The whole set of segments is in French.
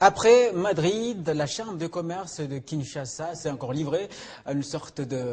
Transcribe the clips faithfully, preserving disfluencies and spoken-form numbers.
Après Madrid, la Chambre de commerce de Kinshasa s'est encore livrée à une sorte de,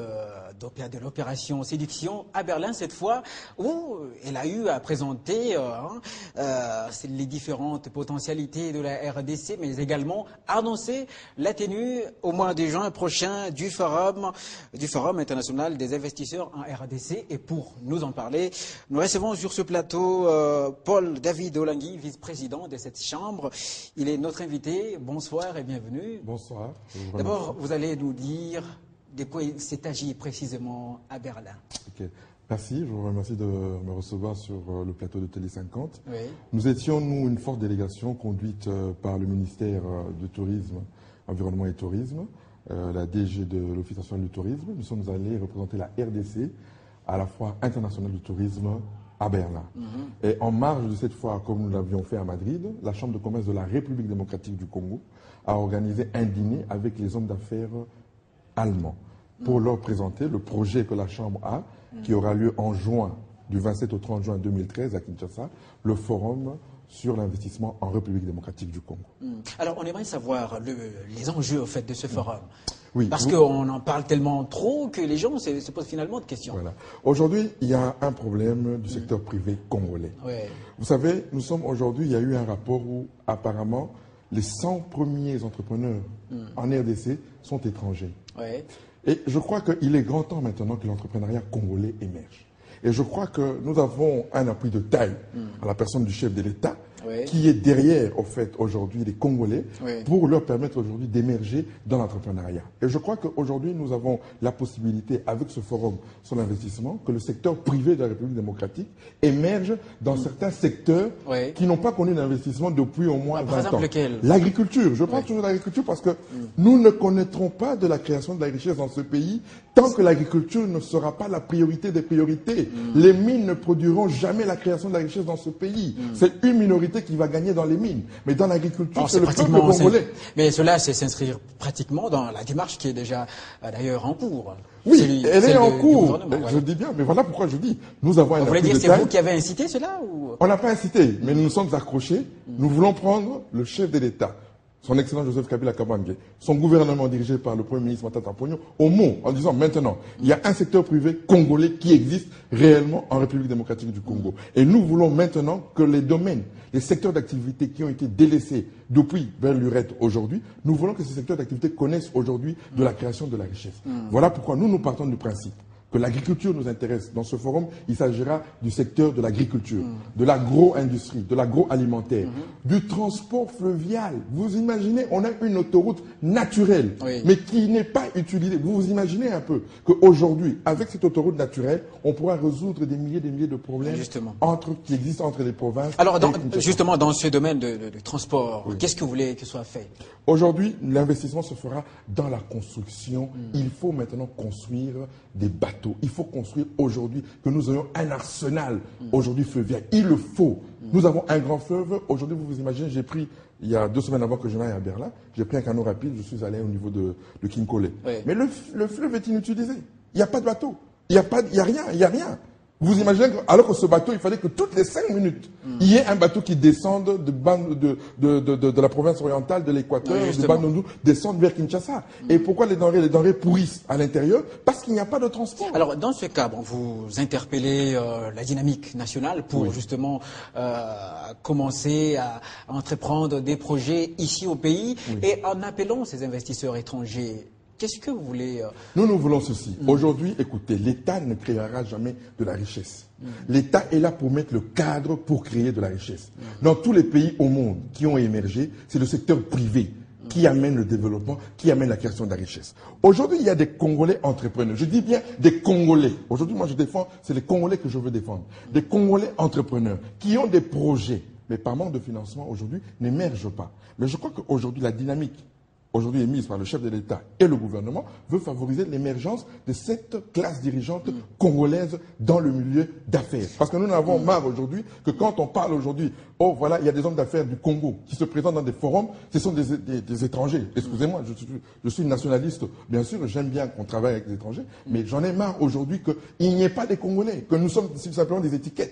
de l'opération séduction à Berlin cette fois, où elle a eu à présenter euh, euh, les différentes potentialités de la R D C, mais également annoncer la tenue au mois de juin prochain du forum, du forum international des investisseurs en R D C. Et pour nous en parler, nous recevons sur ce plateau euh, Paul David Olangui, vice-président de cette chambre. Il est notre invité. Bonsoir et bienvenue. Bonsoir. D'abord, vous allez nous dire de quoi il s'est agi précisément à Berlin. Okay. Merci, je vous remercie de me recevoir sur le plateau de Télé cinquante. Oui. Nous étions, nous, une forte délégation conduite par le ministère du Tourisme, Environnement et Tourisme, euh, la D G de l'Office national du tourisme. Nous sommes allés représenter la R D C à la Foire internationale du tourisme à Berlin. Mm-hmm. Et en marge de cette foire, comme nous l'avions fait à Madrid, la Chambre de commerce de la République démocratique du Congo a organisé un dîner avec les hommes d'affaires allemands pour mm-hmm. leur présenter le projet que la Chambre a, mm-hmm. qui aura lieu en juin, du vingt-sept au trente juin deux mille treize à Kinshasa, le forum sur l'investissement en République démocratique du Congo. Mm. Alors, on aimerait savoir le, les enjeux au fait de ce forum. Oui, Parce vous... qu'on en parle tellement trop que les gens se, se posent finalement de questions. Voilà. Aujourd'hui, il y a un problème du secteur privé congolais. Ouais. Vous savez, nous sommes aujourd'hui, il y a eu un rapport où apparemment les cent premiers entrepreneurs mm. en R D C sont étrangers. Ouais. Et je crois qu'il est grand temps maintenant que l'entrepreneuriat congolais émerge. Et je crois que nous avons un appui de taille mm. à la personne du chef de l'État, oui. qui est derrière, au fait, aujourd'hui, les Congolais, oui. pour leur permettre aujourd'hui d'émerger dans l'entrepreneuriat. Et je crois qu'aujourd'hui, nous avons la possibilité, avec ce forum sur l'investissement, que le secteur privé de la République démocratique émerge dans mm. certains secteurs oui. qui n'ont pas connu d'investissement depuis au moins Par vingt exemple, ans. Lequel L'agriculture. Je parle oui. toujours de l'agriculture parce que mm. nous ne connaîtrons pas de la création de la richesse dans ce pays tant que l'agriculture ne sera pas la priorité des priorités. Mm. Les mines ne produiront jamais la création de la richesse dans ce pays. Mm. C'est une minorité qui va gagner dans les mines. Mais dans l'agriculture, c'est le peuple congolais. Mais cela, c'est s'inscrire pratiquement dans la démarche qui est déjà euh, d'ailleurs en cours. Oui, Celui, elle est en de, cours. Je voilà. dis bien, mais voilà pourquoi je dis. Nous avons un Vous voulez dire c'est vous qui avez incité cela ou... On n'a pas incité, mais nous nous sommes accrochés. Mm. Nous voulons prendre le chef de l'État, son excellent Joseph Kabila Kabange, son gouvernement dirigé par le Premier ministre Matata Ponyo, au mot, en disant maintenant, il y a un secteur privé congolais qui existe réellement en République démocratique du Congo. Et nous voulons maintenant que les domaines, les secteurs d'activité qui ont été délaissés depuis vers l'urette aujourd'hui, nous voulons que ces secteurs d'activité connaissent aujourd'hui de la création de la richesse. Mm. Voilà pourquoi nous, nous partons du principe que l'agriculture nous intéresse. Dans ce forum, il s'agira du secteur de l'agriculture, mmh. de l'agro-industrie, de l'agroalimentaire, mmh. du transport fluvial. Vous imaginez, on a une autoroute naturelle, oui. mais qui n'est pas utilisée. Vous vous imaginez un peu qu'aujourd'hui, avec cette autoroute naturelle, on pourra résoudre des milliers et des milliers de problèmes entre, qui existent entre les provinces. Alors, dans, justement, dans ce domaine de, de, de transport, oui. qu'est-ce que vous voulez que soit fait? Aujourd'hui, l'investissement se fera dans la construction. Mmh. Il faut maintenant construire des bateaux. Il faut construire aujourd'hui que nous ayons un arsenal mmh. aujourd'hui fluvial. Il le faut. Mmh. Nous avons un grand fleuve. Aujourd'hui, vous vous imaginez, j'ai pris, il y a deux semaines avant que je n'aille à Berlin, j'ai pris un canot rapide, je suis allé au niveau de, de Kinkole. Oui. Mais le, le fleuve est inutilisé. Il n'y a pas de bateau. Il n'y a pas, il y a rien, il n'y a rien. Vous imaginez que, alors que ce bateau, il fallait que toutes les cinq minutes, mm. il y ait un bateau qui descende de, de, de, de, de, de la province orientale, de l'Équateur, oui, de Bandundu, descende vers Kinshasa. Mm. Et pourquoi les denrées, les denrées pourrissent à l'intérieur? Parce qu'il n'y a pas de transport. Alors, dans ce cas, bon, vous interpellez euh, la dynamique nationale pour oui. justement euh, commencer à entreprendre des projets ici au pays oui. et en appelant ces investisseurs étrangers. Qu'est-ce que vous voulez euh... Nous, nous voulons ceci. Mmh. Aujourd'hui, écoutez, l'État ne créera jamais de la richesse. Mmh. L'État est là pour mettre le cadre pour créer de la richesse. Mmh. Dans tous les pays au monde qui ont émergé, c'est le secteur privé mmh. qui amène le développement, qui amène la création de la richesse. Aujourd'hui, il y a des Congolais entrepreneurs. Je dis bien des Congolais. Aujourd'hui, moi, je défends, c'est les Congolais que je veux défendre. Mmh. Des Congolais entrepreneurs qui ont des projets, mais par manque de financement, aujourd'hui, n'émergent pas. Mais je crois qu'aujourd'hui, la dynamique aujourd'hui émise par le chef de l'État et le gouvernement, veut favoriser l'émergence de cette classe dirigeante mmh. congolaise dans le milieu d'affaires. Parce que nous n'avons mmh. marre aujourd'hui que quand on parle aujourd'hui, oh voilà, il y a des hommes d'affaires du Congo qui se présentent dans des forums, ce sont des, des, des étrangers. Excusez-moi, je, je suis nationaliste, bien sûr, j'aime bien qu'on travaille avec des étrangers, mmh. mais j'en ai marre aujourd'hui qu'il n'y ait pas des Congolais, que nous sommes simplement des étiquettes.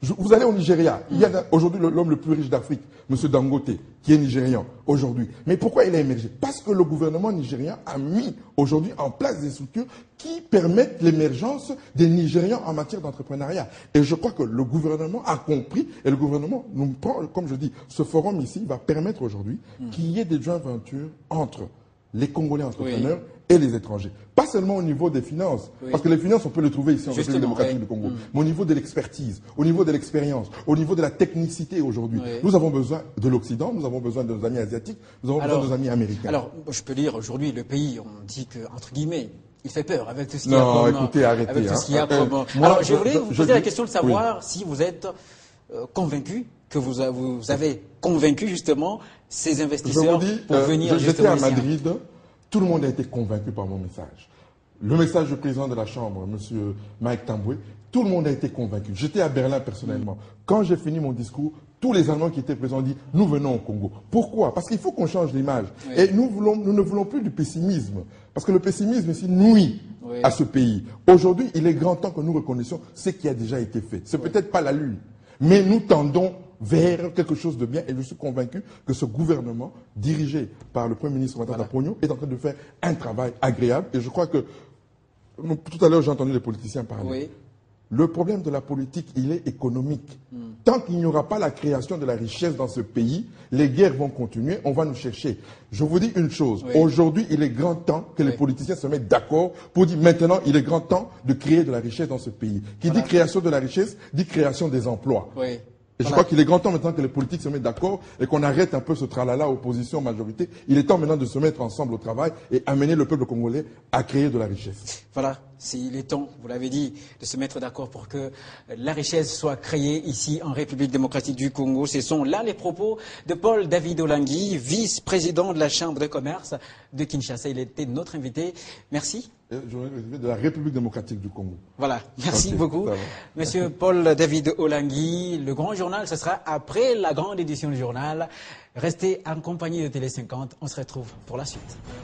Je, vous allez au Nigeria, il y a aujourd'hui l'homme le plus riche d'Afrique, M. Dangote, qui est nigérian aujourd'hui. Mais pourquoi il a émergé? Parce que le gouvernement nigérian a mis aujourd'hui en place des structures qui permettent l'émergence des Nigérians en matière d'entrepreneuriat. Et je crois que le gouvernement a compris, et le gouvernement nous prend, comme je dis, ce forum ici va permettre aujourd'hui mm. qu'il y ait des joint ventures entre les Congolais entrepreneurs oui. et les étrangers. Pas seulement au niveau des finances, oui. parce que les finances, on peut les trouver ici en République démocratique oui. du Congo, mm. mais au niveau de l'expertise, au niveau de l'expérience, au niveau de la technicité aujourd'hui. Oui. Nous avons besoin de l'Occident, nous avons besoin de nos amis asiatiques, nous avons alors, besoin de nos amis américains. Alors, je peux dire, aujourd'hui, le pays, on dit que, entre guillemets, il fait peur avec tout ce qu'il y a non, comme... écoutez, arrêtez. Avec tout ce qu'il y a hein. comme... Euh, alors, je voulais je, vous je, poser je, la question de savoir oui. si vous êtes euh, convaincu, que vous, a, vous avez convaincu justement ces investisseurs je vous dis, pour euh, venir j'étais à ici. Madrid, tout le monde a été convaincu par mon message. Le message du président de la Chambre, M. Mike Tamboué, tout le monde a été convaincu. J'étais à Berlin personnellement. Quand j'ai fini mon discours, tous les Allemands qui étaient présents ont dit « Nous venons au Congo ». Pourquoi? Parce qu'il faut qu'on change l'image. Oui. Et nous, voulons, nous ne voulons plus du pessimisme. Parce que le pessimisme ici nuit oui. à ce pays. Aujourd'hui, il est grand temps que nous reconnaissions ce qui a déjà été fait. Ce n'est oui. peut-être pas la Lune, mais nous tendons vers quelque chose de bien. Et je suis convaincu que ce gouvernement, dirigé par le Premier ministre Matata voilà. Ponyo, est en train de faire un travail agréable. Et je crois que, tout à l'heure, j'ai entendu les politiciens parler. Oui. Le problème de la politique, il est économique. Mm. Tant qu'il n'y aura pas la création de la richesse dans ce pays, les guerres vont continuer, on va nous chercher. Je vous dis une chose, oui. aujourd'hui, il est grand temps que oui. les politiciens se mettent d'accord pour dire maintenant, il est grand temps de créer de la richesse dans ce pays. Qui voilà. dit création de la richesse, dit création des emplois. Oui. Et je voilà. crois qu'il est grand temps maintenant que les politiques se mettent d'accord et qu'on arrête un peu ce tralala opposition-majorité. Il est temps maintenant de se mettre ensemble au travail et amener le peuple congolais à créer de la richesse. Voilà, il est temps, vous l'avez dit, de se mettre d'accord pour que la richesse soit créée ici en République démocratique du Congo. Ce sont là les propos de Paul David Olangi, vice-président de la Chambre de commerce de Kinshasa. Il était notre invité. Merci. De la République démocratique du Congo. Voilà, merci okay, beaucoup. Monsieur Paul David Olangi, le grand journal, ce sera après la grande édition du journal. Restez en compagnie de Télé cinquante, on se retrouve pour la suite.